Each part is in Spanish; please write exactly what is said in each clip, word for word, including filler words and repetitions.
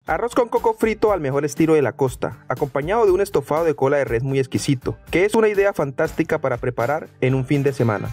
Arroz con coco frito al mejor estilo de la costa, acompañado de un estofado de cola de res muy exquisito, que es una idea fantástica para preparar en un fin de semana.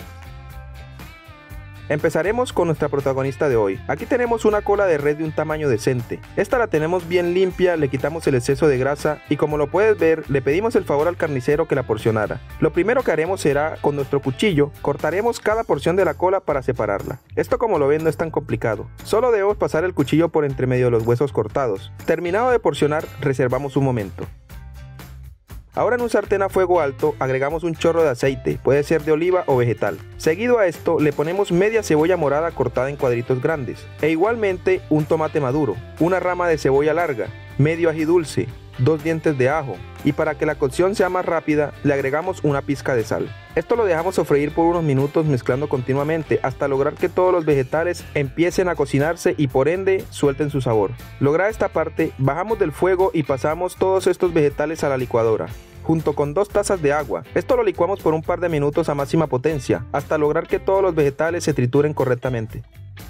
Empezaremos con nuestra protagonista de hoy. Aquí tenemos una cola de res de un tamaño decente. Esta la tenemos bien limpia, le quitamos el exceso de grasa y como lo puedes ver, le pedimos el favor al carnicero que la porcionara. Lo primero que haremos será, con nuestro cuchillo, cortaremos cada porción de la cola para separarla. Esto, como lo ven, no es tan complicado. Solo debemos pasar el cuchillo por entre medio de los huesos cortados. Terminado de porcionar, reservamos un momento. Ahora en un sartén a fuego alto agregamos un chorro de aceite, puede ser de oliva o vegetal. Seguido a esto le ponemos media cebolla morada cortada en cuadritos grandes e igualmente un tomate maduro, una rama de cebolla larga, medio ají dulce, dos dientes de ajo y para que la cocción sea más rápida le agregamos una pizca de sal. Esto lo dejamos sofreír por unos minutos mezclando continuamente hasta lograr que todos los vegetales empiecen a cocinarse y por ende suelten su sabor. Lograda esta parte, bajamos del fuego y pasamos todos estos vegetales a la licuadora junto con dos tazas de agua. Esto lo licuamos por un par de minutos a máxima potencia, hasta lograr que todos los vegetales se trituren correctamente.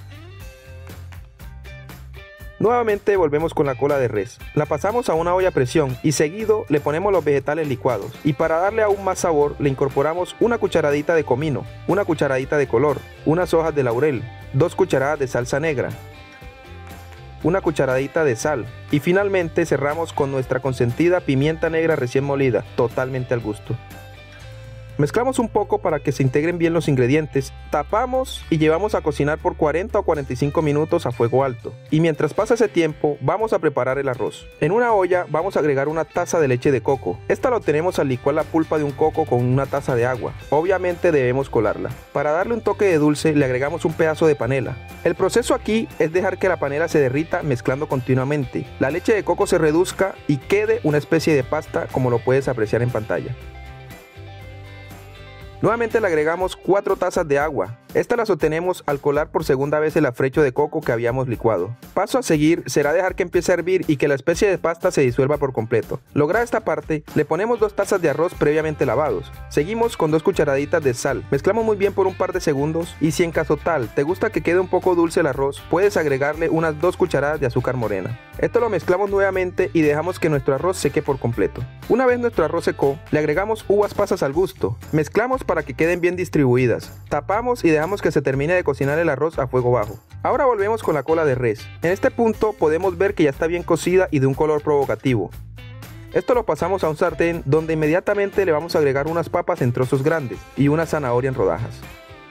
Nuevamente volvemos con la cola de res. La pasamos a una olla a presión y seguido le ponemos los vegetales licuados. Y para darle aún más sabor le incorporamos una cucharadita de comino, una cucharadita de color, unas hojas de laurel, dos cucharadas de salsa negra, una cucharadita de sal y finalmente cerramos con nuestra consentida pimienta negra recién molida, totalmente al gusto. Mezclamos un poco para que se integren bien los ingredientes, tapamos y llevamos a cocinar por cuarenta o cuarenta y cinco minutos a fuego alto. Y mientras pasa ese tiempo, vamos a preparar el arroz. En una olla vamos a agregar una taza de leche de coco. Esta lo obtenemos al licuar la pulpa de un coco con una taza de agua. Obviamente debemos colarla. Para darle un toque de dulce le agregamos un pedazo de panela. El proceso aquí es dejar que la panela se derrita mezclando continuamente. La leche de coco se reduzca y quede una especie de pasta como lo puedes apreciar en pantalla. Nuevamente le agregamos cuatro tazas de agua. Estas las obtenemos al colar por segunda vez el afrecho de coco que habíamos licuado. Paso a seguir será dejar que empiece a hervir y que la especie de pasta se disuelva por completo. Lograda esta parte, le ponemos dos tazas de arroz previamente lavados. Seguimos con dos cucharaditas de sal. Mezclamos muy bien por un par de segundos y si en caso tal te gusta que quede un poco dulce el arroz, puedes agregarle unas dos cucharadas de azúcar morena. Esto lo mezclamos nuevamente y dejamos que nuestro arroz seque por completo. Una vez nuestro arroz secó, le agregamos uvas pasas al gusto. Mezclamos para que queden bien distribuidas. Tapamos y dejamos que se termine de cocinar el arroz a fuego bajo. Ahora volvemos con la cola de res. En este punto podemos ver que ya está bien cocida y de un color provocativo. Esto lo pasamos a un sartén donde inmediatamente le vamos a agregar unas papas en trozos grandes y una zanahoria en rodajas.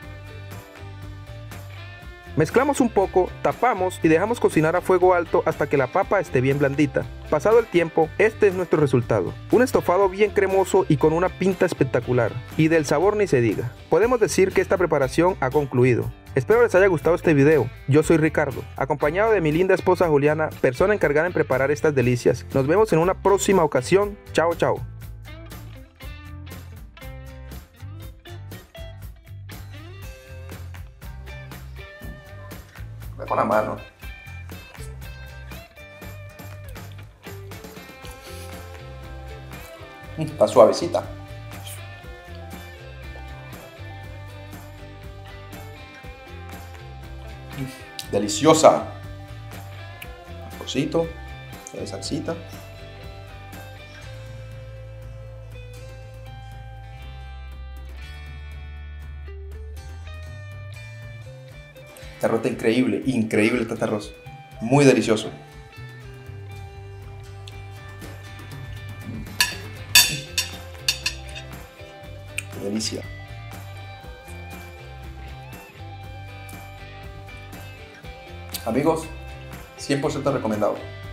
Mezclamos un poco, tapamos y dejamos cocinar a fuego alto hasta que la papa esté bien blandita. Pasado el tiempo, este es nuestro resultado. Un estofado bien cremoso y con una pinta espectacular. Y del sabor ni se diga. Podemos decir que esta preparación ha concluido. Espero les haya gustado este video. Yo soy Ricardo, acompañado de mi linda esposa Juliana, persona encargada en preparar estas delicias. Nos vemos en una próxima ocasión. Chao, chao. Con la mano. Está suavecita. Deliciosa. Arrocito, de salsita. Este arroz está increíble, increíble está este arroz. Muy delicioso. Qué delicia. Amigos, cien por ciento recomendado.